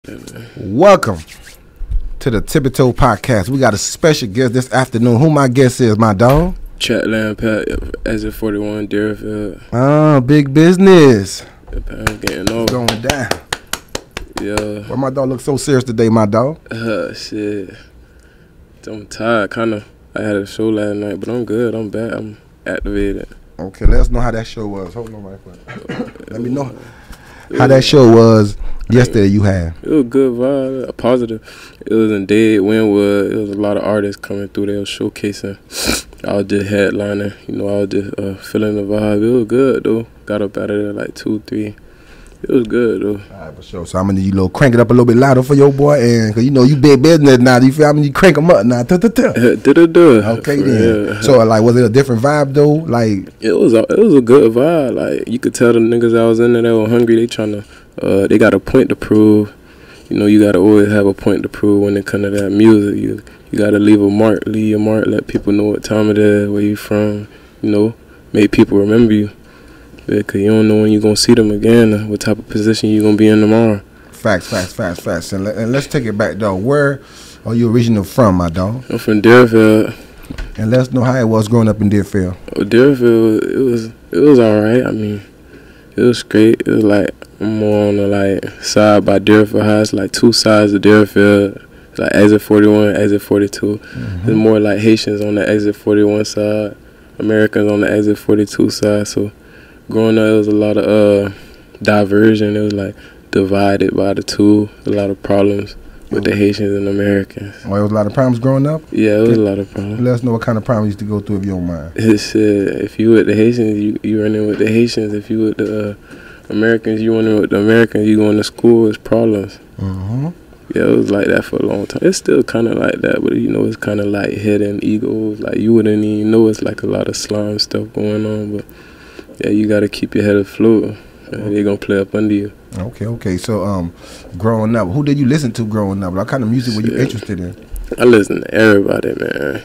Welcome to the Tippy Toe Podcast. We got a special guest this afternoon. Who my guest is, my dog? Chatland Pat, Exit 41, Deerfield. Big business. I'm getting off. Going down. Yeah. Why my dog look so serious today, my dog? Shit. I'm tired, kind of. I had a show last night, but I'm good. I'm back. I'm activated. Okay, let us know how that show was. Hold on right quick. Let me know how that show was yesterday you had. It was a good vibe, a positive. It was in Dead, Wynwood. It was a lot of artists coming through there showcasing. I was just headlining. I was just feeling the vibe. It was good, though. Got up out of there like 2, 3. It was good, though. All right, for sure. So I'm going to need you crank it up a little bit louder for your boy. And because, you big business now. You feel? I'm going to crank them up now. Okay, then. Yeah. So, was it a different vibe, though? It was a good vibe. You could tell the niggas I was in there, they were hungry. They trying to, they got a point to prove. You got to always have a point to prove when it comes to that music. You got to leave your mark, let people know what time it is, where you from, make people remember you. Because you don't know when you're going to see them again, what type of position you're going to be in tomorrow. Facts. And let's take it back, though. Where are you originally from, my dog? I'm from Deerfield. And let us know how it was growing up in Deerfield. Deerfield, it was all right. I mean, it was great. It was I'm more on the side by Deerfield High. It's 2 sides of Deerfield. It's Exit 41, Exit 42. It's more Haitians on the Exit 41 side, Americans on the Exit 42 side. So growing up, it was a lot of diversion. It was divided by the two. A lot of problems with the Haitians and Americans. Well, there was a lot of problems growing up? Yeah, it was a lot of problems. Let us know what kind of problems you used to go through, if you don't mind. If you with the Haitians, you running with the Haitians. If you with the Americans, you running with the Americans. You going to school, it's problems. Yeah, it was like that for a long time. It's still kind of like that, but it's kind of hidden egos. You wouldn't even know it's a lot of slime stuff going on, but yeah, you got to keep your head afloat. They're going to play up under you. Okay. So, growing up, who did you listen to growing up? What kind of music were you interested in? I listen to everybody, man.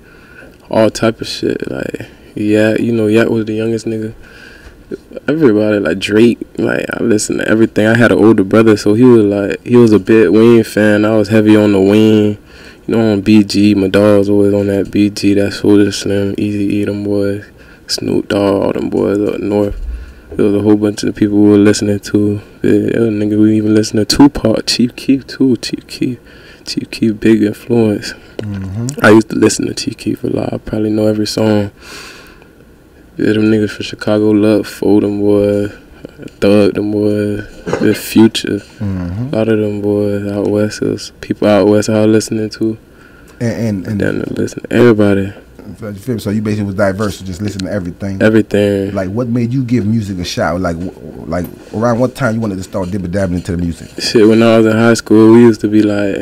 All type of shit. Yak was the youngest nigga. Everybody, Drake. I listened to everything. I had an older brother, so he was a big Wayne fan. I was heavy on the Wayne. On BG. My dog was always on that BG. That Soulja Slim, Eazy-E, them boys. Snoop Dogg, all them boys up north. There was a whole bunch of people we were listening to. There was a nigga we even listened to Tupac, Chief Keef too. Chief Keef, big influence. I used to listen to Chief Keef a lot. I probably know every song. Yeah, them niggas from Chicago love Fold, them boys, Thug, them boys, the Future. A lot of them boys out west. There's people out west I was listening to. And then listen to everybody. So you basically was diverse, so just listen to everything. Everything. What made you give music a shot? Around what time you wanted to start dabbling into the music? Shit, when I was in high school, we used to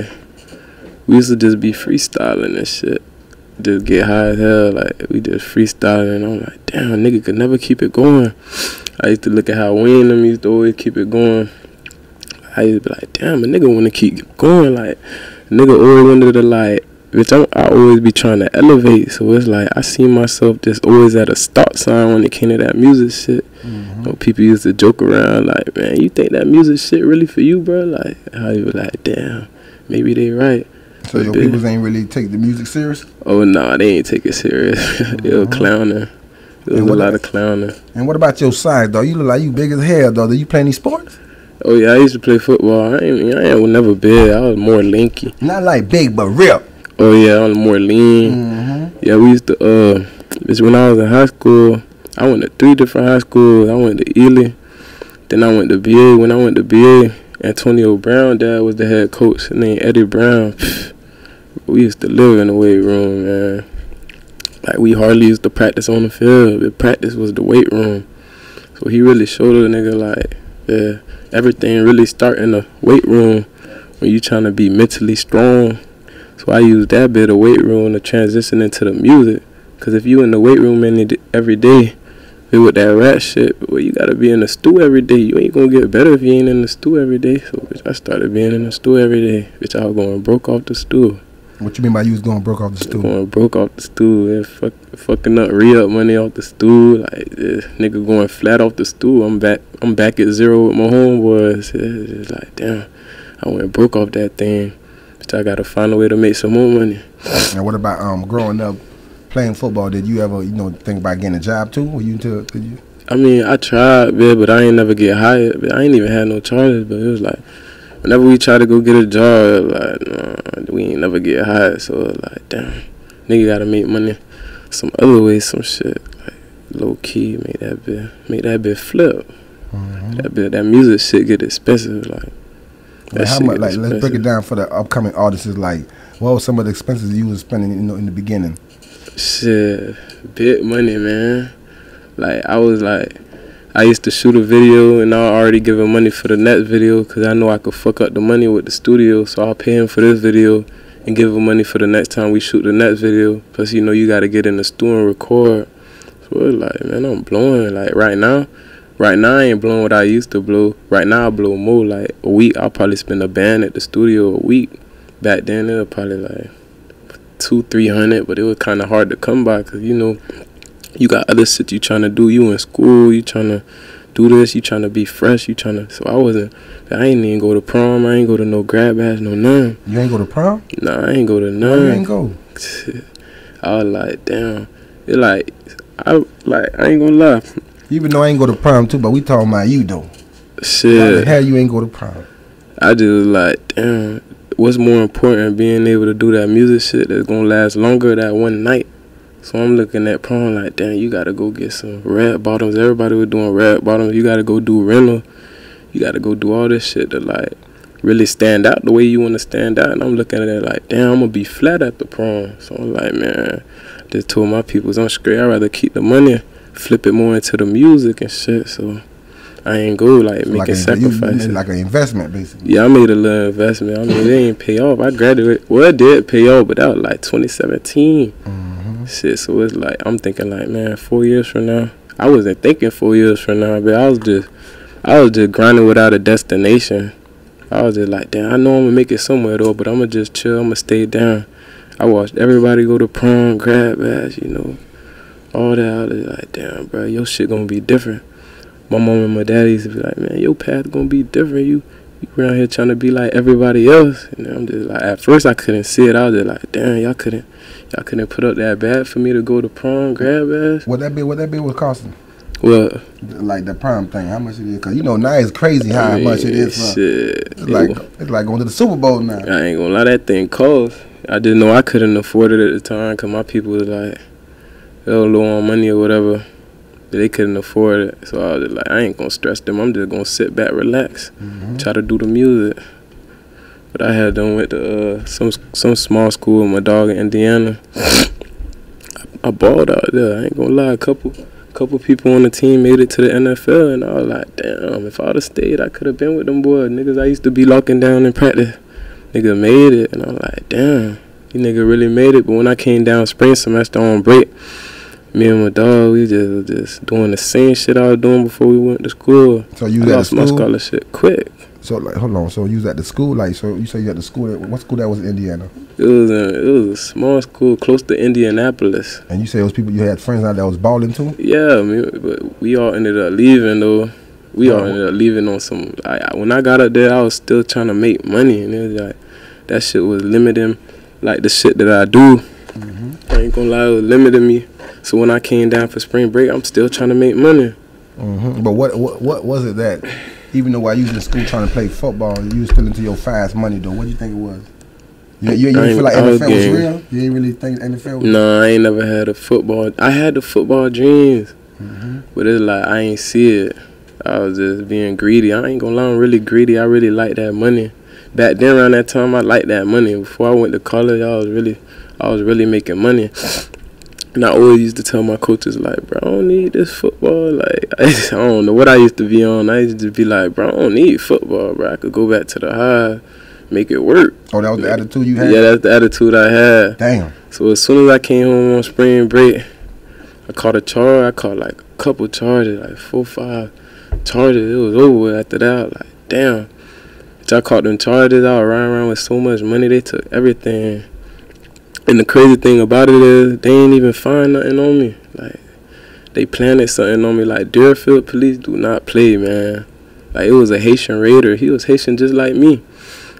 just be freestyling and shit. Just get high as hell, we just freestyling, and I'm like, damn, a nigga could never keep it going. I used to look at how Wayne them used to always keep it going. I used to be like, damn, a nigga want to keep going, a nigga always wanted to bitch, I always be trying to elevate, so it's I see myself just always at a stop sign when it came to that music shit. People used to joke around, man, you think that music shit really for you, bro? How you be damn, maybe they right. So your people ain't really take the music serious? Oh, no, they ain't take it serious. They were clowning. There was a lot of clowning. And what about your size, though? You look like you big as hell, though. Do you play any sports? Oh, yeah, I used to play football. I ain't never big. I was more lanky. Not big, but real. Oh, yeah, I was more lean. Yeah, we used to, when I was in high school, I went to 3 different high schools. I went to Ely, then I went to BA. When I went to BA, Antonio Brown, dad was the head coach. His name Eddie Brown. We used to live in the weight room, man. We hardly used to practice on the field. The practice was the weight room. So he really showed a nigga, everything really start in the weight room when you trying to be mentally strong. So I use that bit of weight room to transition into the music. Because if you in the weight room every day with that rap shit, well, you got to be in the stew every day. You ain't going to get better if you ain't in the stew every day. So, bitch, I started being in the stew every day. Bitch, I was going broke off the stew. What you mean by you was going broke off the stew? Going broke off the stew. Yeah, fucking up re-up money off the stew. Nigga going flat off the stew. I'm back at zero with my homeboys. It's damn. I went broke off that thing. But I gotta find a way to make some more money. And what about growing up playing football? Did you ever think about getting a job too? Were you into? Did you? I mean, I tried, man, but I ain't never get hired. But I ain't even had no charges. But it was like, whenever we try to go get a job, like, nah, we ain't never get hired. So like, damn, nigga gotta make money some other way, some shit like low key, make that bit flip. Mm-hmm. That music shit get expensive. Like, how much? Like, let's break it down for the upcoming artists. Like, what were some of the expenses you was spending? In the beginning. Shit, big money, man. Like, I used to shoot a video and I already giving money for the next video because I know I could fuck up the money with the studio. So I'll pay him for this video and give him money for the next time we shoot the next video. Plus, you got to get in the studio and record. So it's like, man, I'm blowing. Like, right now I ain't blowing what I used to blow. Right now I blow more. Like, a week, I'll probably spend a band at the studio a week. Back then, it was probably like $200-300, but it was kind of hard to come by because, you got other shit you trying to do. You in school, you trying to do this, you trying to be fresh, so I ain't even go to prom, I ain't go to no grad bash, no none. You ain't go to prom? Nah, I ain't go to none. Why you ain't go? I was like, damn. It like, I ain't gonna lie. Even though I ain't go to prom too, but we talking about you though. Shit. Why the hell you ain't go to prom? I just like, damn, what's more important, being able to do that music shit that's gonna last longer that one night. So I'm looking at prom like, damn, you gotta go get some red bottoms. Everybody was doing red bottoms. You gotta go do rental. You gotta go do all this shit to like really stand out the way you wanna stand out. And I'm looking at it like, damn, I'm gonna be flat at the prom. So I'm like, man, just told my peoples I'm straight. I'd rather keep the money, flip it more into the music and shit. So I ain't go like making sacrifices. Like an investment, basically. Yeah, I made a little investment. I mean, it ain't pay off. I graduated. Well, it did pay off, but that was like 2017. Shit, so it's like, I'm thinking like, man, 4 years from now. I wasn't thinking 4 years from now, but I was just grinding without a destination. I was just like, damn, I know I'm gonna make it somewhere though, but I'm gonna just chill, I'm gonna stay down. I watched everybody go to prom, grad bash, all that. I was like, damn, bro, your shit gonna be different. My mom and my daddy used to be like, man, your path gonna be different. You around here trying to be like everybody else. And I'm just like, at first I couldn't see it. I was just like, damn, y'all couldn't put up that bad for me to go to prom, grad bash. What that bill was costing? What? Like the prom thing, how much it is? Cause now it's crazy how much it is. Shit. It's like going to the Super Bowl now. I ain't gonna lie, that thing cost. I didn't know I couldn't afford it at the time because my people was like, they were low on money or whatever. They couldn't afford it. So I was just like, I ain't gonna stress them. I'm just gonna sit back, relax, try to do the music. But I had done went to some small school with my dog in Indiana. I balled out there. I ain't gonna lie. A couple people on the team made it to the NFL, and I was like, damn, if I would have stayed, I could have been with them boys. Niggas I used to be locking down in practice. Nigga made it, and I'm like, damn, you nigga really made it. But when I came down spring semester on break, me and my dog, we just doing the same shit I was doing before we went to school. So you lost my scholarship quick. So like, hold on. So you was at the school, like, so you say you at the school. What school that was in Indiana? It was a small school close to Indianapolis. And you say those people you had friends out that was balling too? Yeah, but we all ended up leaving though. We all ended up leaving on some. When I got up there, I was still trying to make money, and it was like that shit was limiting, like the shit that I do. I ain't gonna lie, it was limiting me. So when I came down for spring break, I'm still trying to make money. But what was it that, even though while you was in school trying to play football, you was spending to your fast money though? What do you think it was? You didn't feel like NFL was real? You didn't really think NFL was real? No, I ain't never had a football. I had the football dreams, but it's like I ain't see it. I was just being greedy. I ain't gonna lie, I'm really greedy. I really like that money. Back then, around that time, I liked that money. Before I went to college, I was really making money. And I always used to tell my coaches, like, bro, I don't need this football. Like, I don't know what I used to be on. I used to be like, bro, I don't need football, bro. I could go back to the high, make it work. Oh, that was the attitude you had? Yeah, that's the attitude I had. Damn. So as soon as I came home on spring break, I caught a charge. I caught like a couple charges, like 4 or 5 charges. It was over with after that. Like, damn. I caught them charges. I was riding around with so much money. They took everything. And the crazy thing about it is they ain't even find nothing on me. Like, they planted something on me. Like, Deerfield police do not play, man. Like, it was a Haitian raider. He was Haitian just like me.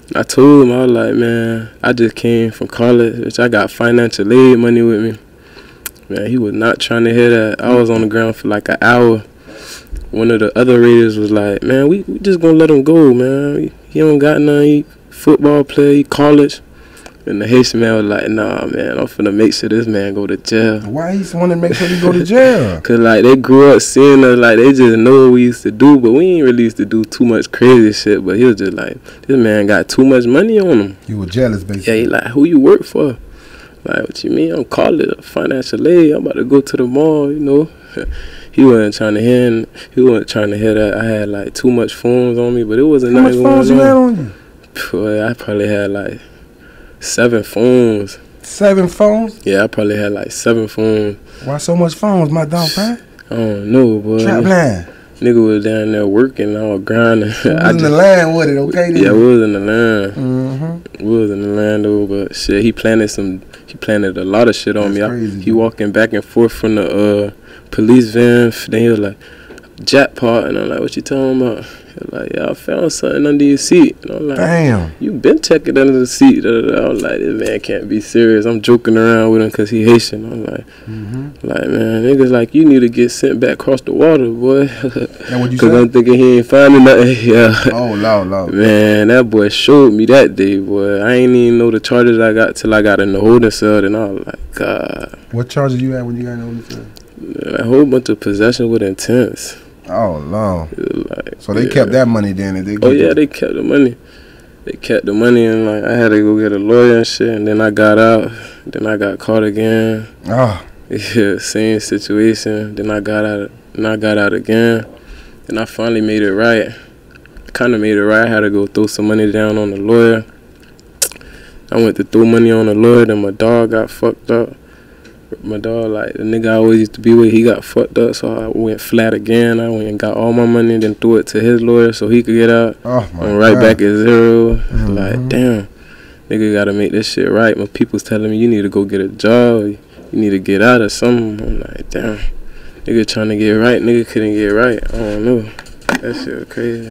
I told him, I was like, man, I just came from college, which I got financial aid money with me. Man, he was not trying to hear that. I was on the ground for like an hour. One of the other Raiders was like, man, we just gonna let him go, man. He don't got none. He football player, he college. And the Haitian man was like, nah, man, I'm finna make sure this man go to jail. Why he want to make sure he go to jail? Cause like they grew up seeing us, like they just know what we used to do, but we ain't really used to do too much crazy shit. But he was just like, this man got too much money on him. You were jealous, basically. Yeah, he like, who you work for? Like, what you mean? I'm college, financial aid. I'm about to go to the mall, you know. He wasn't trying to hear. He wasn't trying to hear that I had like too much phones on me, but it wasn't nothing going on. How much phones you had on you? Boy, I probably had like 7 phones. 7 phones? Yeah, I probably had like 7 phones. Why so much phones, my dog, man? I don't know, boy. Trapland. Nigga was down there working, I was grinding. We was in the land with it, okay? Then? Yeah, we was in the land. Mm-hmm. We was in the land though, but shit, he planted a lot of shit on me. Crazy, He walking back and forth from the police van. Then he was like, jackpot, and I'm like, what you talking about? He was like, yeah, I found something under your seat. And I'm like, damn. You been checking under the seat. I was like, this man can't be serious. I'm joking around with him because he Haitian. I'm like, like, man, niggas like, you need to get sent back across the water, boy. That what you Because said? I'm thinking he ain't finding nothing. Yeah. Oh, Lord. Man, that boy showed me that day, boy. I ain't even know the charges I got till I got in the holding cell. And I was like, God. What charges you had when you got in the holding cell? A whole bunch of possession with intents. Oh, Lord. Like, so they kept that money then? They kept the money. They kept the money, and like I had to go get a lawyer and shit. And then I got out. Then I got caught again. Oh. Yeah, same situation. Then I got out. And I got out again. Then I finally made it right. Kind of made it right. I had to go throw some money down on the lawyer. I went to throw money on the lawyer. Then my dog got fucked up. My dog, like the nigga I always used to be with, he got fucked up, so I went flat again. I went and got all my money, then threw it to his lawyer so he could get out. Oh my I'm right God. back at 0. Like, damn, nigga gotta make this shit right. My people's telling me you need to go get a job, you need to get out or something. I'm like, damn, nigga trying to get right, nigga couldn't get right. I don't know. That shit was crazy.